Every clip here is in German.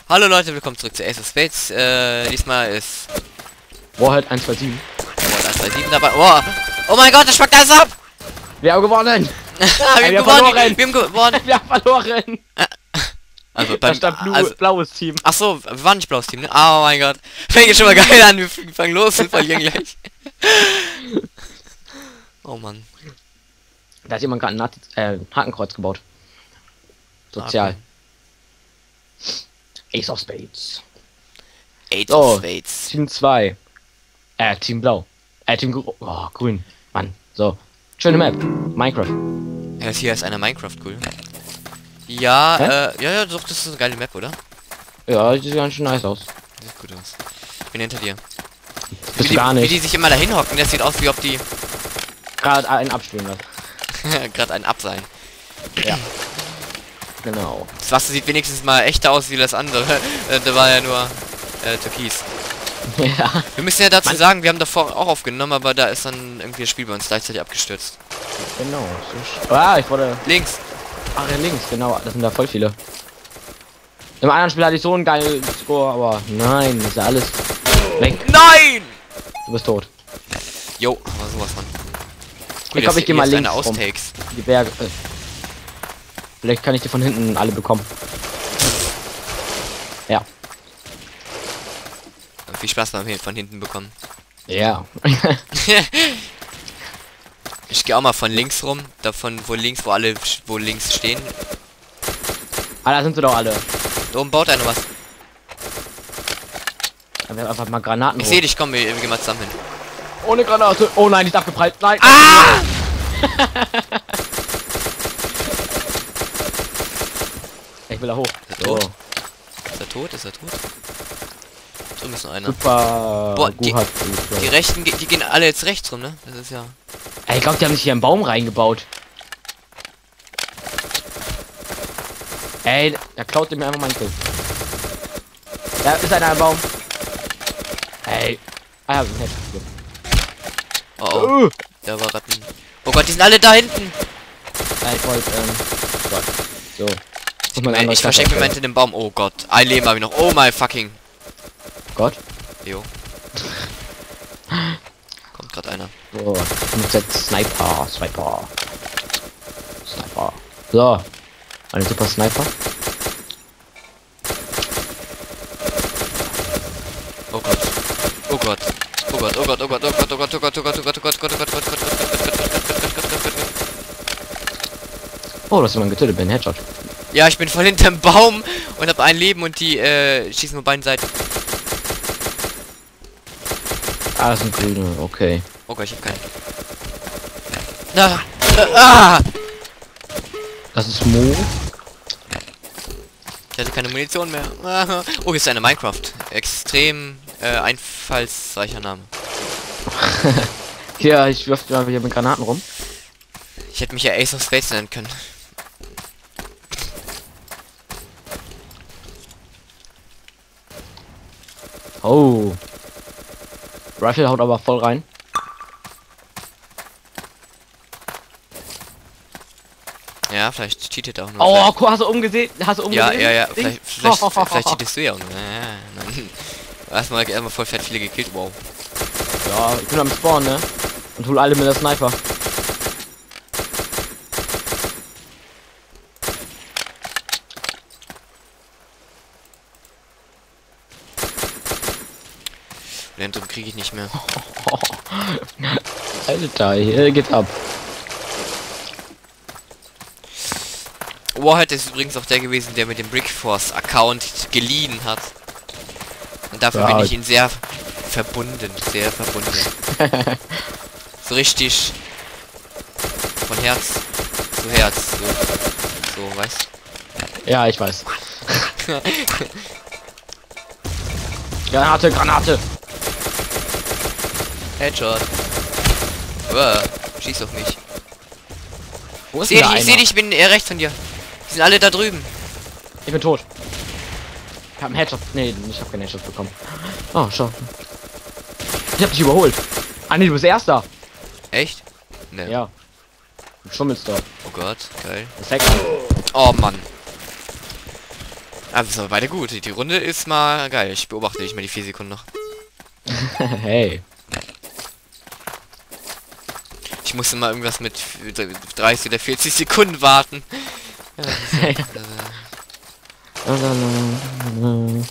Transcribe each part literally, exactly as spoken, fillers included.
Hallo Leute, willkommen zurück zu Ace of Spades. Äh, diesmal ist Warhead eins zwei sieben. Warhead eins zwei sieben dabei. Oh, oh mein Gott, das schmeckt alles ab! Wir haben gewonnen! wir, wir haben haben gewonnen. verloren! Wir haben gewonnen! Wir haben verloren! Also, Da beim, stand Blu also, blaues Team. ach so, wir waren nicht blaues Team, ne? Oh mein Gott. Fängt jetzt schon mal geil an, wir fangen los und verlieren gleich. Oh Mann. Da hat jemand gerade ein Nazi äh, Hakenkreuz gebaut. Sozial. Okay. Ace of Spades. Ace So, of Spades. Team zwei. Äh, Team Blau. Äh, Team Gr oh, Grün. Mann. So. Schöne Map. Minecraft. Ja, hier ist einer Minecraft, cool. Ja, Hä? äh, ja, ja, doch, das ist eine geile Map, oder? Ja, sieht ganz schön nice aus. Sieht gut aus. Ich bin hinter dir. Bist Wie du die, gar wie nicht. die sich immer dahin hocken, das sieht aus, wie ob die Gerade einen abspielen lassen. gerade ein Ab sein. Ja. Genau. Das Wasser sieht wenigstens mal echter aus wie das andere. Äh, da war ja nur äh, Türkis. Ja. Wir müssen ja dazu Mann. sagen, wir haben davor auch aufgenommen, aber da ist dann irgendwie das Spiel bei uns gleichzeitig abgestürzt. Genau. So ah, ich wurde. Links. Ach ja, links, genau. Das sind da voll viele. Im anderen Spiel hatte ich so einen geilen Score, aber nein, ist ja alles weg. Nein! Du bist tot. Jo, aber sowas von. Ich glaube, ich gehe mal links eine rum. Austakes. Die Berge. Äh. Vielleicht kann ich die von hinten alle bekommen. Ja. Viel Spaß beim Hin- von hinten bekommen. Ja. Ich gehe auch mal von links rum, davon wo links, wo alle, wo links stehen. Ah, da sind sie doch alle. Da oben baut einer was. Dann werden einfach mal Granaten. Ich hoch. sehe dich, komm, wir, wir gehen mal zusammen hin. Ohne Granate. Oh nein, ich darf geprallt. Nein. Ah! Ich will da hoch. Ist er So. tot? Ist er tot? Ist er tot? Drüben ist noch einer. Super. Boah, gut die- hat- Die rechten, ge- die gehen alle jetzt rechts rum, ne? Das ist ja... Ey, ich glaube, die haben sich hier einen Baum reingebaut. Ey, da klaut ihr mir einfach meinen Kill. Da ist einer im Baum. Ey. Ah, ja, ein Headshot. Oh oh, Uh. da war grad ein... Oh Gott, die sind alle da hinten! Ja, ich wollte, ähm, Gott. So. Ich, mein, ich verstecke mich mal hinter dem Baum. Oh Gott, ein Leben habe ich noch. Oh my fucking... Gott. Jo. Kommt gerade einer. So, ich muss jetzt Sniper, Sniper. Sniper. So. Ein super Sniper. Oh Gott. Oh Gott. Oh Gott, oh Gott, oh Gott, oh Gott, oh Gott, oh Gott, oh Gott, oh Gott, oh Gott, oh Gott, oh Gott, oh Gott, oh Gott, oh Gott, oh Gott, oh Gott, oh Gott. Oh, du hast jemanden getötet, bin Headshot. Ja, ich bin voll hinterm Baum und hab ein Leben und die äh, schießen nur beiden Seiten. Ah, das sind grüne, okay. Oh Gott, ich hab keinen. Na, ah! Das ist Mo. Ich hatte keine Munition mehr. Oh, hier ist eine Minecraft. Extrem äh, einfallsreicher Name. Hier, ich wirf mal hier mit Granaten rum. Ich hätte mich ja Ace of Spades nennen können. Oh. Rifle haut aber voll rein. Ja, vielleicht cheatet er auch nur. Oh, guck, hast du umgesehen? Hast du ja, umgesehen? ja, ja, Ding? vielleicht, vielleicht, vielleicht cheatest du ja auch nur. Ja, ja, nein. Erstmal, erstmal voll fett viele gekillt, wow. Ja, ich bin am Spawn, ne? Und hol alle mit der Sniper. Lentum kriege ich nicht mehr. Alter, hier geht's ab. Warhead ist übrigens auch der gewesen, der mit dem Brickforce-Account geliehen hat. Und dafür Ja. bin ich ihn sehr verbunden, sehr verbunden. So richtig von Herz zu Herz, so, so weißt Ja, ich weiß. Granate, Granate. Headshot. Uah, schieß auf mich. Wo ist Seh denn dich, da ich seh einer? dich, ich bin eher rechts von dir. Die sind alle da drüben. Ich bin tot. Ich hab einen Headshot. Nee, ich hab keinen Headshot bekommen. Oh, schau. Ich hab dich überholt. Ah, nee, du bist Erster. Echt? Ne. Ja. Du schummelst doch. Oh Gott, geil. Das Hacker. Oh Mann. Aber es ist aber beide gut. Die Runde ist mal geil. Ich beobachte dich mal die vier Sekunden noch. Hey. Ich musste mal irgendwas mit dreißig oder vierzig Sekunden warten. Ja, das ist halt, äh,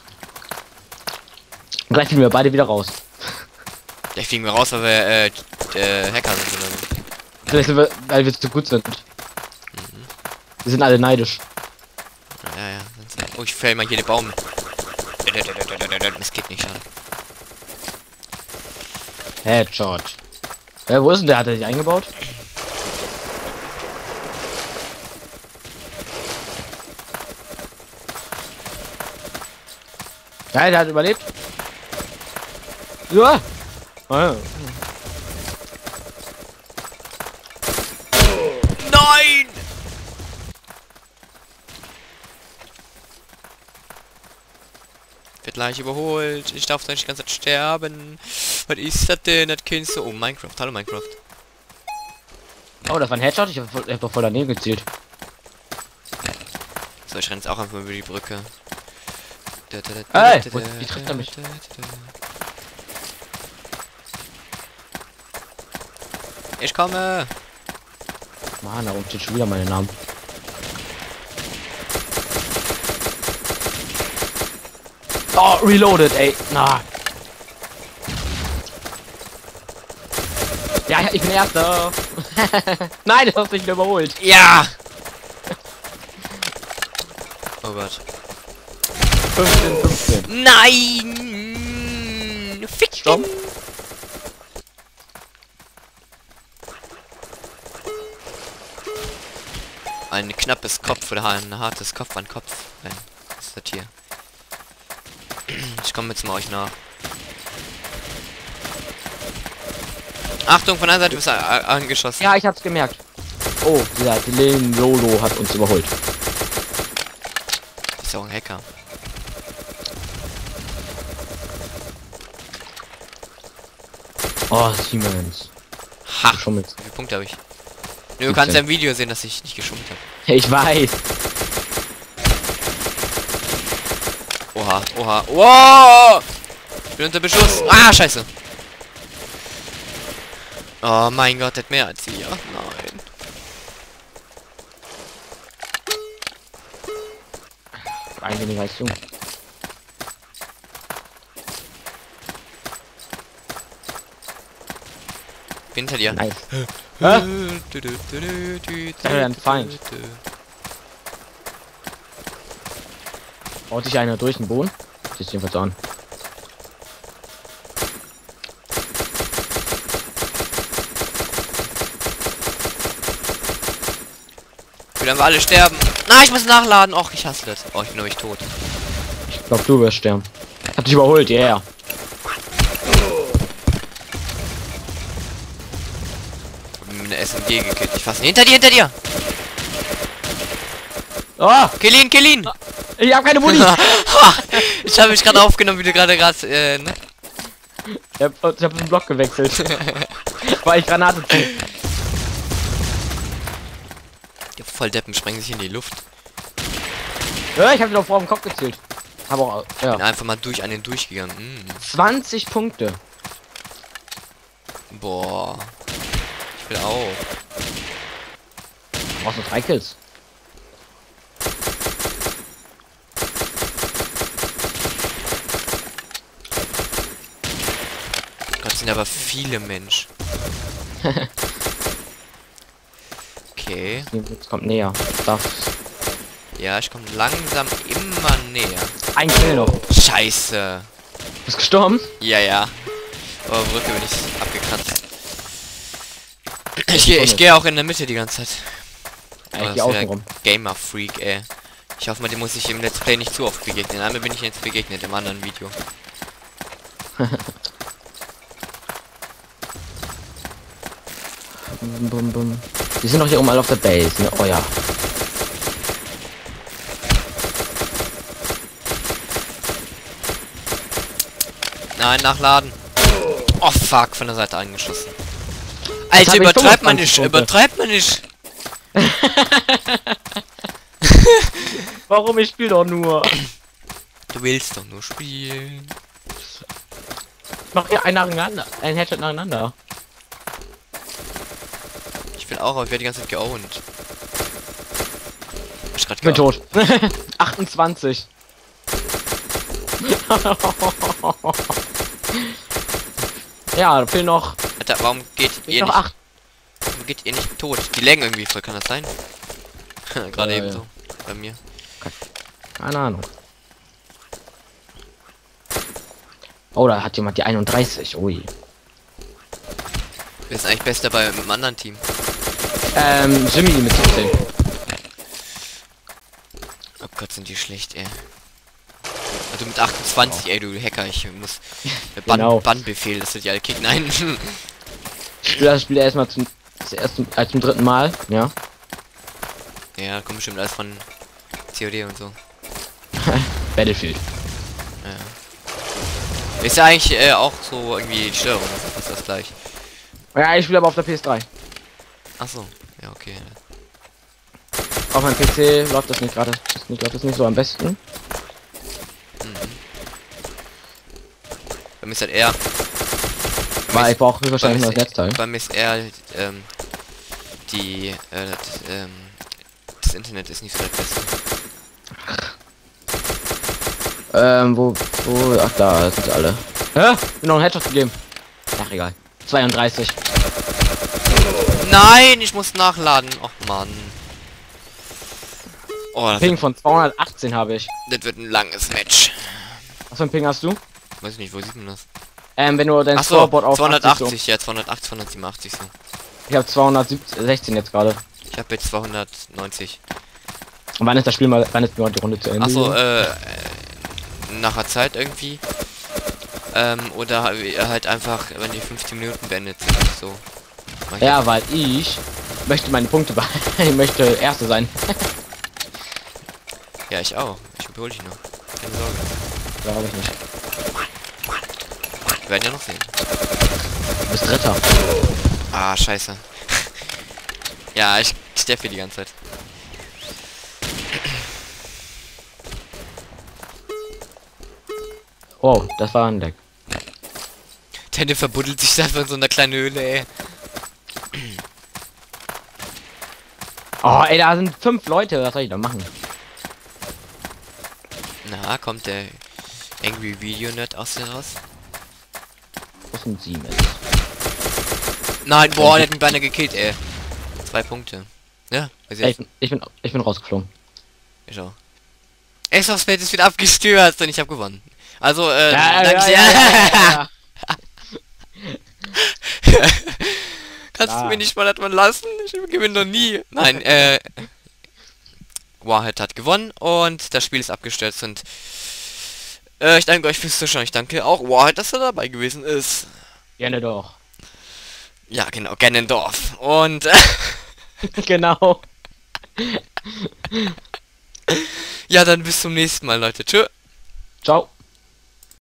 Gleich fliegen wir beide wieder raus. Vielleicht fliegen wir raus, weil wir äh, äh, Hacker sind oder so. Vielleicht sind wir, weil wir zu gut sind. Mhm. Wir sind alle neidisch. Ja, ja. Oh, ich fäll mal hier den Baum. Das geht nicht schon. Headshot. Ja, wo ist denn der? Hat er sich eingebaut? Ja, der hat überlebt. Ja. Oh, ja. Nein! Wird gleich überholt. Ich darf nicht die ganze Zeit sterben. Was ist das denn? Das kennst du. Oh, Minecraft. Hallo, Minecraft. Oh, das war ein Headshot. Ich hab, voll, ich hab doch voll daneben gezielt. So, ich renne jetzt auch einfach über die Brücke. Ey, wo- wie trifft er mich? Ich komme. Mann, da oben steht schon wieder meine Namen. Oh, reloaded, ey. Na. Ja, ja, ich bin Erster. Nein, das hast du nicht überholt. Ja! Oh Gott. fünfzehn, fünfzehn. Nein! Fick Stopp. Ein knappes Kopf oder ein hartes Kopf an Kopf. Nein, was ist das hier? Ich komme jetzt mal euch nach. Achtung, von der Seite ist er angeschossen. Ja, ich hab's gemerkt. Oh, dieser Lane Lolo hat uns überholt. Das ist ja auch ein Hacker. Oh, Siemens. Ha! Geschummelt. Wie viele Punkte habe ich? Du kannst ja im Video sehen, dass ich nicht geschummelt habe. Ich weiß. Oha, oha. Wow! Ich bin unter Beschuss. Ah, scheiße. Oh mein Gott, der hat mehr als wir. Nein. Ein weniger als du. Bin hinter dir. Nice. Ja, ein Feind. Baut sich einer durch den Boden? Sieht jedenfalls an. Wieder wir alle sterben. Na, ich muss nachladen. Och, ich hasse das. Oh, ich bin nämlich tot. Ich glaub, du wirst sterben. Hab dich überholt, ja. Yeah. Mit einer S M G gekillt. Ich fasse ihn. Hinter dir, hinter dir! Oh, Kill ihn, kill ihn! ich hab keine Muni. Ich habe mich gerade aufgenommen, wie du gerade gerade, äh, ne? Ich hab, ich hab den Block gewechselt. Weil ich Granate ziehe. Die Volldeppen sprengen sich in die Luft. Ja, ich hab den auf vor dem Kopf gezielt. Hab auch, ja. Bin einfach mal durch einen durchgegangen. Mm. zwanzig Punkte. Boah. Ich will auch. Du brauchst noch drei Kills. Gott, sind aber viele Mensch. Okay. Jetzt kommt näher. Darf. Ja, ich komme langsam immer näher. Ein Kill noch. Scheiße. Bist gestorben? Ja, ja. Oh, Brücke bin ich abgekratzt. Ich gehe ich geh auch in der Mitte die ganze Zeit. Ja, Oh, ich das geh ist außen wieder rum. Gamer Freak, ey. Ich hoffe mal, dem muss ich im Let's Play nicht zu oft begegnen. Einmal bin ich jetzt begegnet, im anderen Video. Bum, bum, bum. Die sind doch hier oben alle auf der Base, ne? Oh ja. Nein, nachladen. Oh fuck, von der Seite eingeschossen. Alter, hab ich übertreibt man nicht, fünfundzwanzig Punkte. übertreibt man nicht. Warum? Ich spiele doch nur. Du willst doch nur spielen. Ich mach hier einen nacheinander. Ein Headshot nacheinander. Ich will auch, aber ich werde die ganze Zeit geowned. Ich, Ich bin tot. achtundzwanzig. Ja, da fehlen noch. Alter, warum geht ihr noch nicht? acht. Warum geht ihr nicht tot? Die laggen irgendwie voll, kann das sein? Gerade Ja, eben ja. so. Bei mir. Keine Ahnung. Oh, da hat jemand die einunddreißig. Ui. Wer ist eigentlich bester bei einem anderen Team? Ähm, Jimmy mit siebzehn. Oh Gott, sind die schlecht, ey. Also mit achtundzwanzig, ey, du Hacker, ich muss Bann, Genau. Bannbefehl, dass du die alle kicken. Nein. Ich spiele das Spiel erstmal zum, zuerst zum, äh, zum dritten Mal, ja. Ja, kommt bestimmt alles von C O D und so. Battlefield. Ja. Ist ja eigentlich äh, auch so irgendwie die Steuerung, ist das gleich. Ja, ich spiele aber auf der P S drei. Ach so, ja, okay. Auf meinem P C läuft das nicht gerade. Das nicht- läuft das nicht so am besten. Bei mir ist halt eher. Weil ich brauche wahrscheinlich Bei nur mir das ist, Netzteil. bei mir ist eher ähm, die äh, das, ähm, das Internet ist nicht so das Beste. Ähm, wo, wo, ach da sind sie alle. Hä? Bin noch einen Headshot gegeben. Ach egal. zweiunddreißig. Nein, ich muss nachladen. Och Mann. Oh, das, Ping von zweihundertachtzehn habe ich. das wird ein langes Match. Was für ein Ping hast du? Weiß ich nicht, wo sieht man das? Ähm, wenn du dein Achso, Scoreboard auf zweihundertachtzig, ja, zweihundertachtzig, zweihundertsiebenundachtzig so. Ich habe zweihundertsechzehn jetzt gerade. Ich habe jetzt zweihundertneunzig. Und wann ist das Spiel mal, wann ist mal die Runde zu Ende? Achso, äh, äh, nachher Zeit irgendwie. Ähm, oder halt einfach, wenn die fünfzehn Minuten beendet sind, so. Mach ich Ja, weil ich möchte meine Punkte behalten. Ich möchte Erster sein. Ja, ich auch. Ich überhole dich noch. Keine Sorge. Glaube ich nicht. Wir werden ja noch sehen. Du bist Dritter. Ah, scheiße. Ja, ich steffe die ganze Zeit. Oh, das war ein Deck. Tende verbuddelt sich einfach in so einer kleinen Höhle, ey. Oh, ey, da sind fünf Leute. Was soll ich da machen? Na, kommt der Angry Video Nerd aus dir raus? Wo sind sie mit? Nein, boah, der hat mich beinahe gekillt, ey. Zwei Punkte. Ja, bis Ey, jetzt. ich, ich bin, ich bin rausgeflogen. Ich auch. Xbox-Feld ist wieder abgestürzt und ich habe gewonnen. Also, äh, Ja, danke ja, sehr. ja, ja. Kannst Ja. du mir nicht mal das mal lassen? Ich gewinne noch nie. Nein, äh... Warhead hat gewonnen und das Spiel ist abgestürzt und... Äh, ich danke euch fürs Zuschauen. Ich danke auch Warhead, dass er dabei gewesen ist. Gerne doch. Ja, genau, Ganondorf. Und... Genau. ja, dann bis zum nächsten Mal, Leute. Tschö. Ciao.